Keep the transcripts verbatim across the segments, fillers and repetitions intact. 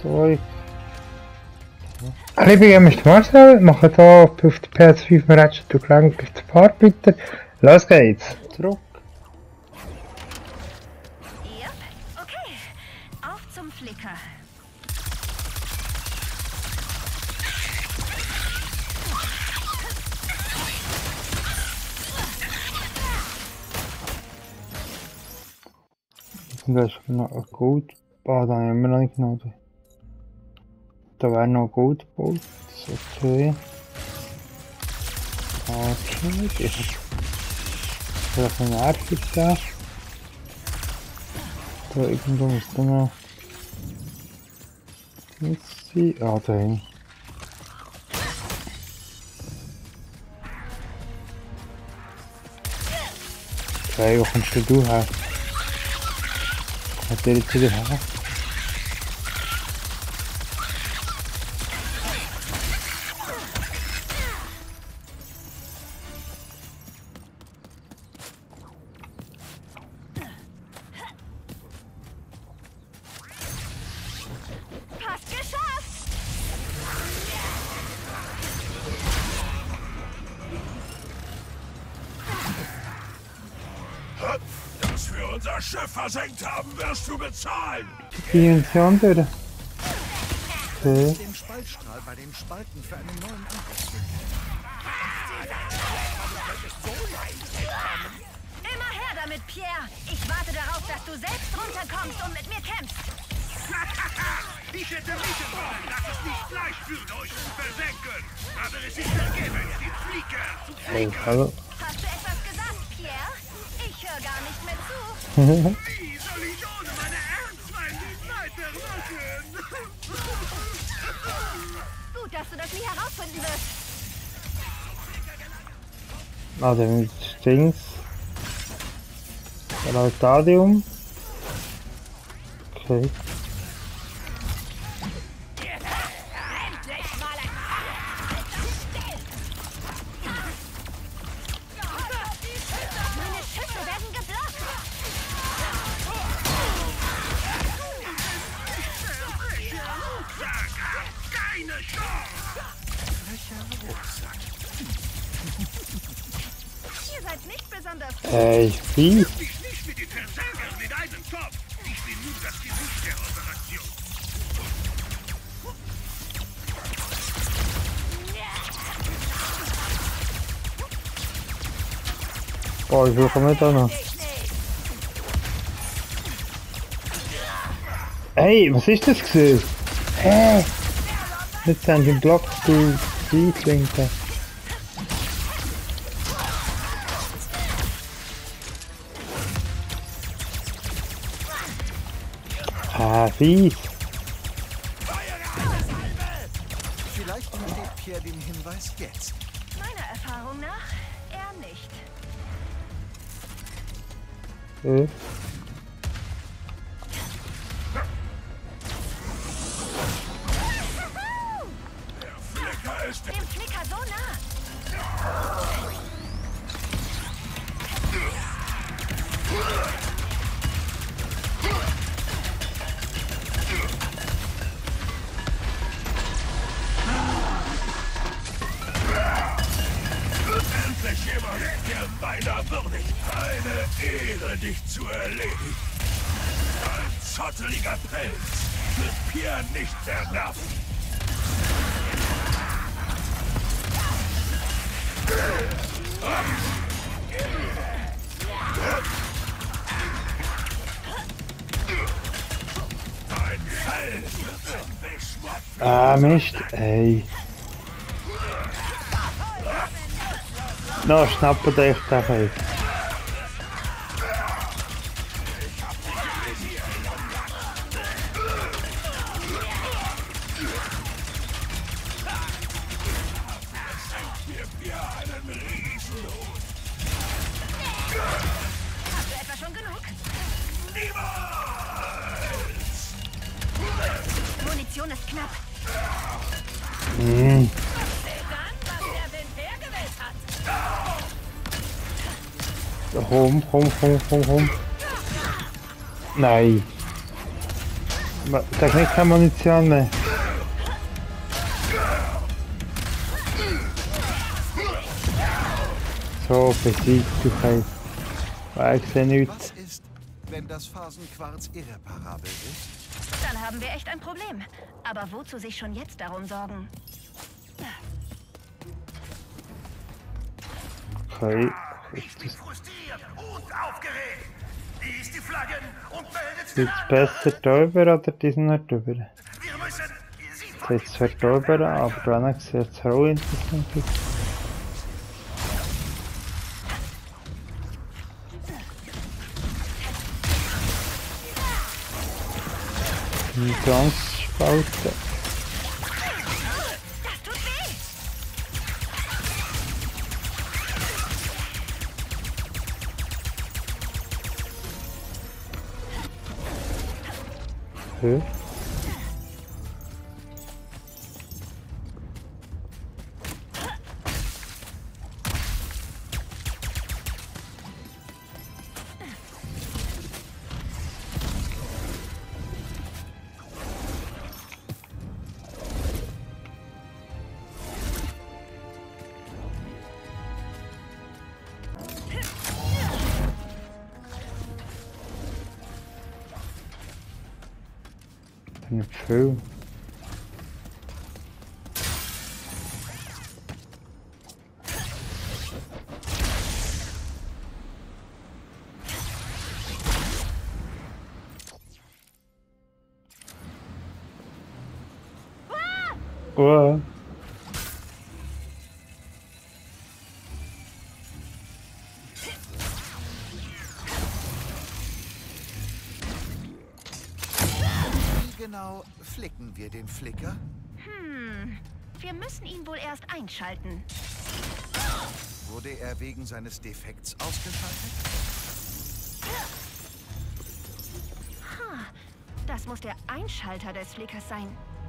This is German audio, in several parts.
Sorry. Hallo, ich bin Mister Marcel, mache hier auf der P S fünf Ratchet und Clank den Fahrtbitter. Los geht's! Zurück! Ja, okay. Auf zum Flicker. Und das ist noch gut. Ah, da haben wir immer noch nicht genommen. Da wäre noch gut gebaut. Okay. Okay, ich habe vielleicht eine Nervig da. Da irgendwo muss da noch nichts sein. Ah, da hin. Okay, wo kommst denn du her? Hat der jetzt wieder her? Dass wir unser Schiff versenkt haben, wirst du bezahlen! Gehen Sie andere. Okay. Den Spaltstrahl bei den Spalten für einen neuen Angriff. Immer her damit, Pierre. Ich warte darauf, dass du selbst runterkommst und mit mir kämpfst. Ich hätte wissen wollen, dass es nicht leicht wird, euch zu versenken. Aber es ist vergebens, die Fliege zu Hey, hallo. Hast du etwas gesagt, Pierre? Ich höre gar nicht mehr zu. Wie soll ich ohne meine Erzfeindin weitermachen? Gut, dass du das nie herausfinden wirst. Ah, der mit Dings. Lautadium. Okay. Meine Schüsse werden geblockt. Keine Chance! Ihr seid nicht besonders... Ey, wie? Ich nicht mit den Versagern in einen Topf! Ich bin nur das Gesicht der Operation. Boah, ich will kommen da noch. Ey, was ist das gewesen? Hä? Jetzt sind die Block, du Fieslinke. Ah, fies. Vielleicht versteht Pierre den Hinweis jetzt. Meiner Erfahrung nach eher nicht. Äh. Flicker ist Dem Flicker so nah. endlich jemand, der meiner würdigt. Eine Ehre, dich zu erledigen. Ein zotteliger Pelz wird Pierre nicht vernerven. Ein Fell wird ein Wischmopp. Ah, Mist, ey. Na, schnappen dich da halt. Hast du etwa schon genug? Munition ist knapp. Hm. Komm, komm, komm, komm, komm. Nein. Sag nicht keine Munition mehr. So, besiegt du halt. Weil ich sehe nichts. Was ist, wenn das Phasenquarz irreparabel ist? Dann haben wir echt ein Problem. Aber wozu sich schon jetzt darum sorgen? Okay. Ich bin frustriert und aufgeregt. Die ist die Flaggen und meldet Ist es besser drüber oder die sind nicht drüber? Wir müssen sie Jetzt ist es zwar drüber, aber du hast gesehen, es auch interessant ist. Die ganz spalten. Das tut weh! Okay. Nicht viel. Oh. Wie genau flicken wir den Flicker? Hm, wir müssen ihn wohl erst einschalten. Wurde er wegen seines Defekts ausgeschaltet? Ha, das muss der Einschalter des Flickers sein.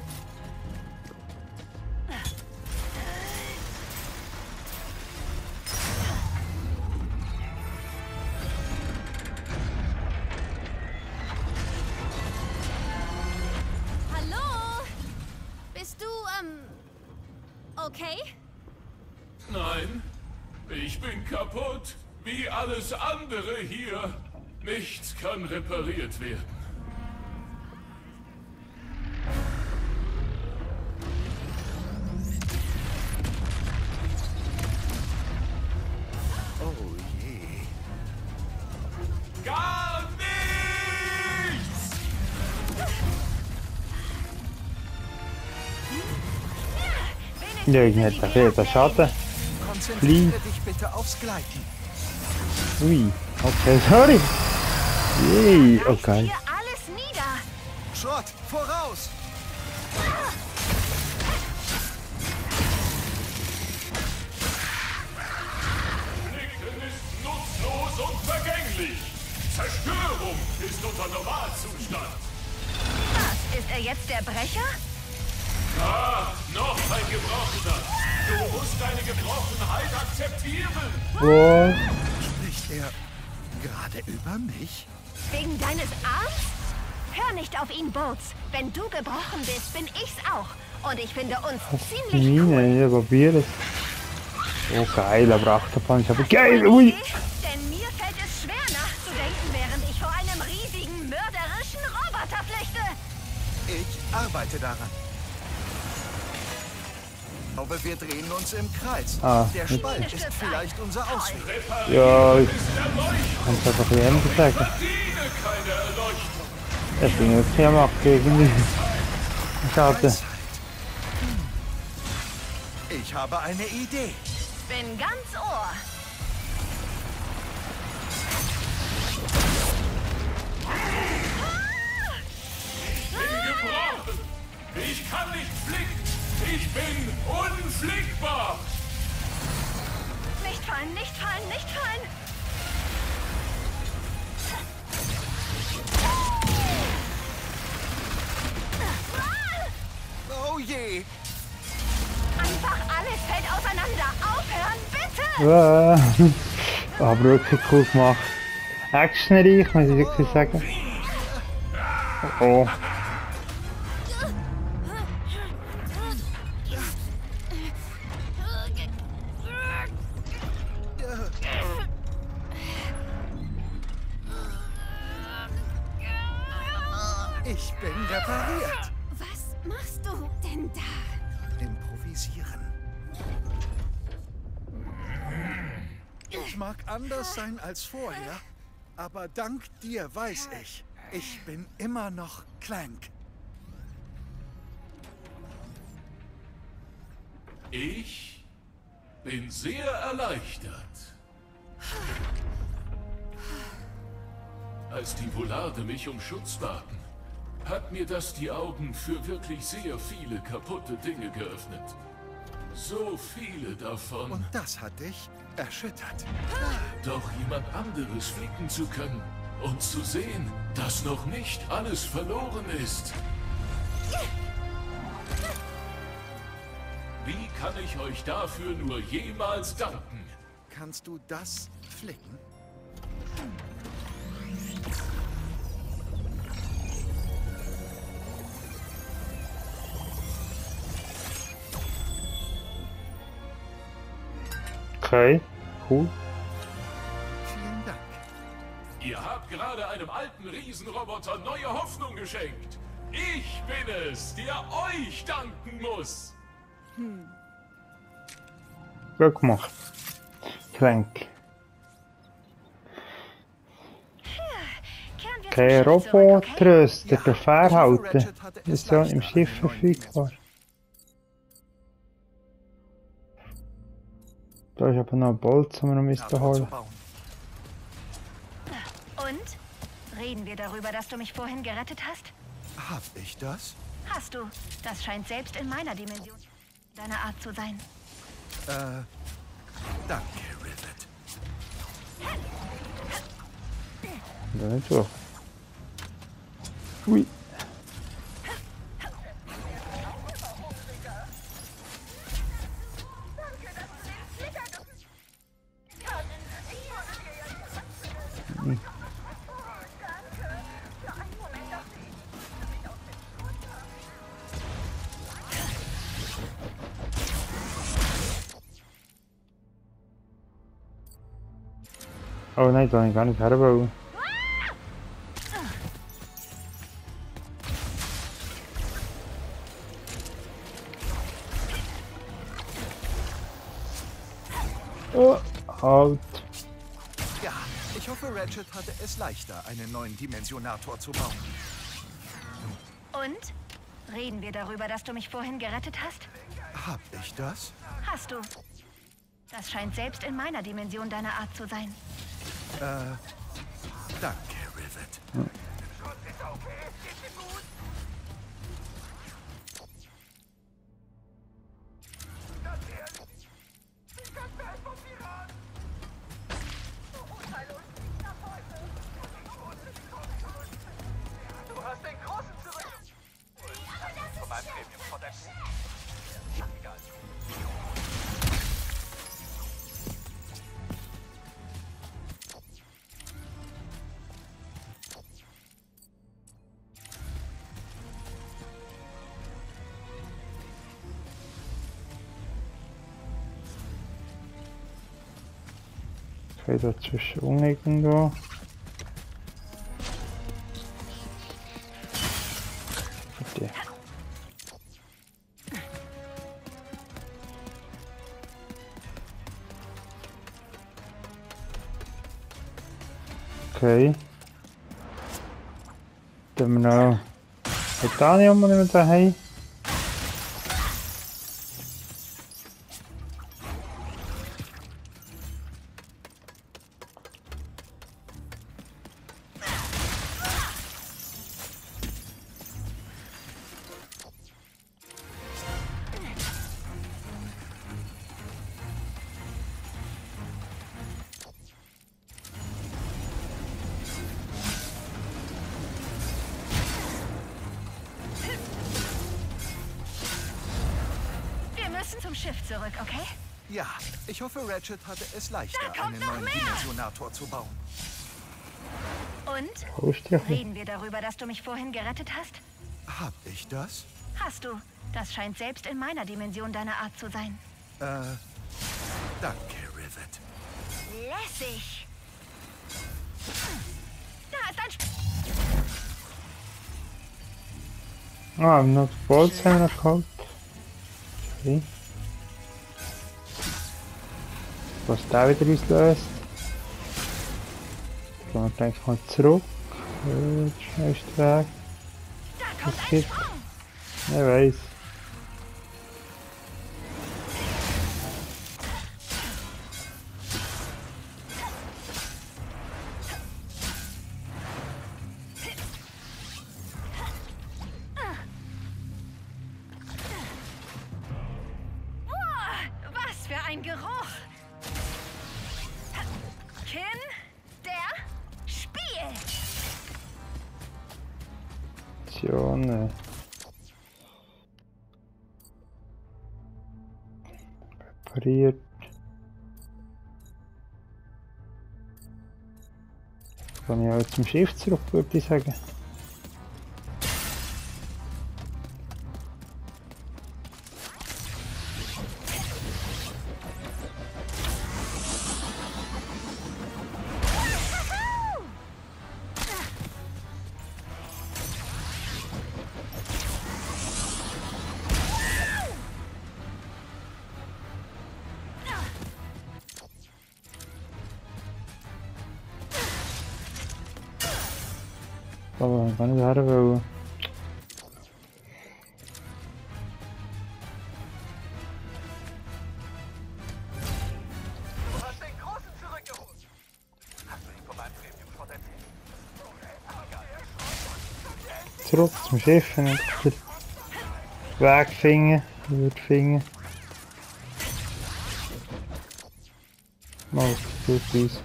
Hallo? Bist du, ähm, okay? Nein, ich bin kaputt, wie alles andere hier. Nichts kann repariert werden. Oh je. Gar nichts! Ja, ich hätte doch jeder Schaden. Konzentriere dich bitte aufs Gleiten. Ui. Okay, sorry. Yay, okay. Hier alles nieder. Schrott, voraus! Flicken ist nutzlos und vergänglich. Zerstörung ist unser Normalzustand. Was, ist er jetzt der Brecher? Ah, noch ein Gebrochener. Du musst deine Gebrochenheit akzeptieren. Wow. Spricht er gerade über mich? Wegen deines Arms? Hör nicht auf ihn, Boots. Wenn du gebrochen bist, bin ich's auch. Und ich finde uns Die ziemlich cool. Mine, ich probiere es. Oh geil, aber Achterbahn ist aber geil. Ui. Denn mir fällt es schwer nachzudenken, während ich vor einem riesigen, mörderischen Roboter flüchte. Ich arbeite daran. Ich glaube, wir drehen uns im Kreis. Ah, Der jetzt- Spalt ist vielleicht unser Ausweg. Ja, ich Ist Erleuchtung. kann es einfach jedem sagen. Verdiene keine Erleuchtung. Ich bin jetzt hier macht irgendwie. Schade. Weisheit. Hm. Ich habe eine Idee. Bin ganz Ohr. Bin gebrochen. Ich kann nicht flicken. Ich bin unflickbar. Nicht fallen, nicht fallen, nicht fallen. Oh je. Einfach alles fällt auseinander. Aufhören, bitte. Ja. Aber wirklich cool gemacht. Actionreich, muss ich wirklich sagen. Oh. Ich bin repariert. Was machst du denn da? Improvisieren. Ich mag anders sein als vorher, aber dank dir weiß ich, ich bin immer noch Clank. Ich bin sehr erleichtert. Als die Volade mich um Schutz baten, hat mir das die Augen für wirklich sehr viele kaputte Dinge geöffnet. So viele davon. Und das hat dich erschüttert. Doch jemand anderes flicken zu können und zu sehen, dass noch nicht alles verloren ist. Wie kann ich euch dafür nur jemals danken? Kannst du das flicken? Okay, cool. Vielen Dank. Ihr habt gerade einem alten Riesenroboter neue Hoffnung geschenkt. Ich bin es, der euch danken muss. Gut gemacht. Clank. Kehren wir Okay, zum Schiff zurück, okay? Robotröster, Ja, Befehl ich hoffe, halten. Ratchet hatte es Ist ja im leichter, Schiff einen neuen verfügbar. Da ist aber noch ein Bolt, den wir noch müssen Nator zu holen. bauen. Und? Reden wir darüber, dass du mich vorhin gerettet hast? Hab ich das? Hast du. Das scheint selbst in meiner Dimension deine Art zu sein. Äh, danke, Rivet. Da nicht durch. Ui. Oh nein, da habe ich gar nicht herbauen. Oh, halt. Ja, ich hoffe, Ratchet hatte es leichter, einen neuen Dimensionator zu bauen. Und? Reden wir darüber, dass du mich vorhin gerettet hast? Hab ich das? Hast du. Das scheint selbst in meiner Dimension deine Art zu sein. Äh, danke, Rivet. Du hast den Großen zurück. Von meinem Premium-Produkt. Egal. Okay, dazwischen umlegen da. Bitte. Okay. Dann haben wir noch Titanium, die wir da haben. Wir müssen zum Schiff zurück, okay? Ja, ich hoffe, Ratchet hatte es leichter, Da kommt einen noch neuen mehr! Dimensionator zu bauen. Und? Ausstechen. Reden wir darüber, dass du mich vorhin gerettet hast? Hab ich das? Hast du. Das scheint selbst in meiner Dimension deine Art zu sein. Äh, danke, Rivet. Lässig. Da ist ein... Sp Ah, noch die Bolts haben wir noch geholt. Okay. Was der wieder auslöst. Gehen wir gleich mal zurück. Der schnellste Weg. Was gibt? Ich weiss. Was für ein Geruch! Kin, der spielt! Optionen. Repariert. Kann ich auch zum Schiff zurück, würde ich sagen. Aber ich kann nicht her wollen. Du hast den Großen zurückgeholt. Hast du ihn von meinem Premium-Schrott erzählt? Zurück zum Schiff und den Weg finden, würde finden. Mal gut aus.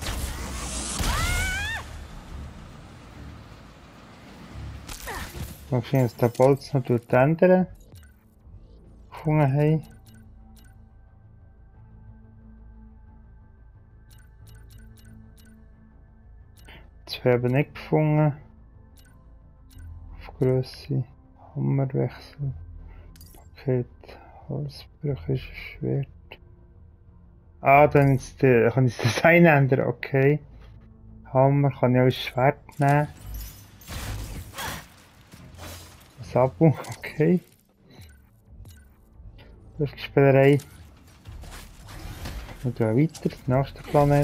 Mal sehen, dass der Bolz noch durch die anderen gefunden haben. Zwei haben nicht gefunden. Auf Grösse, Hammerwechsel, Paket, Halsbrüche ist ein Schwert. Ah, dann ist der, kann ich das Design ändern, okay. Hammer kann ich auch ein Schwert nehmen. Sabu, okay. Das ist die Spielerei. Wir gehen weiter, der nächste Planet.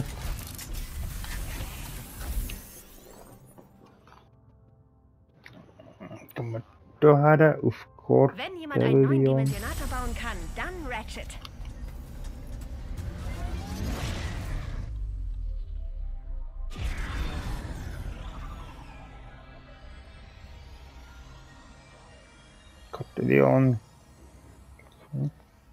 Gehen wir hierher auf Cordelion. Wenn jemand einen neuen Dimensionator bauen kann, dann Ratchet. Cordelion. Okay.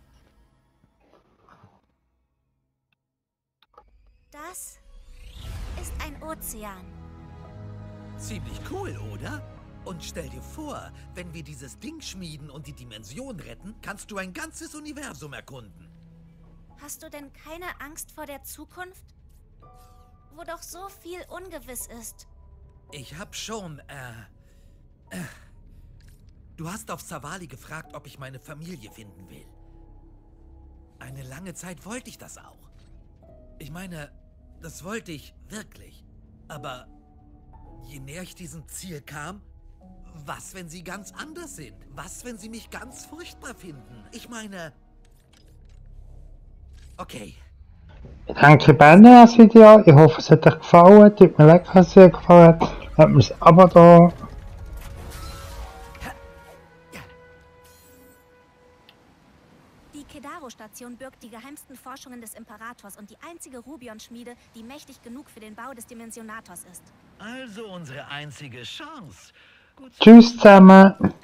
Das ist ein Ozean. Ziemlich cool, oder? Und stell dir vor, wenn wir dieses Ding schmieden und die Dimension retten, kannst du ein ganzes Universum erkunden. Hast du denn keine Angst vor der Zukunft? Wo doch so viel ungewiss ist. Ich hab schon, äh... äh du hast auf Savali gefragt, ob ich meine Familie finden will. Eine lange Zeit wollte ich das auch. Ich meine, das wollte ich wirklich. Aber je näher ich diesem Ziel kam, was, wenn sie ganz anders sind? Was, wenn sie mich ganz furchtbar finden? Ich meine... Okay. Ich danke beiden an das Video. Ich hoffe, es hat euch gefallen. Tut mir leid, wenn es euch gefallen hat. Lasst mir ein Abo da. Die Kedaro-Station birgt die geheimsten Forschungen des Imperators und die einzige Rubion-Schmiede, die mächtig genug für den Bau des Dimensionators ist. Also unsere einzige Chance. Gut. Tschüss zusammen.